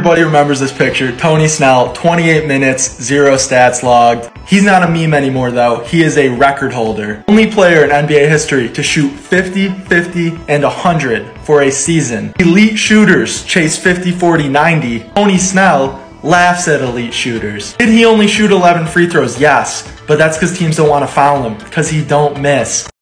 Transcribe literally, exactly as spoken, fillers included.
Everybody remembers this picture. Tony Snell, twenty-eight minutes, zero stats logged. He's not a meme anymore though. He is a record holder. Only player in N B A history to shoot fifty, fifty, and one hundred for a season. Elite shooters chase fifty, forty, ninety. Tony Snell laughs at elite shooters. Did he only shoot eleven free throws? Yes, but that's because teams don't want to foul him because he don't miss.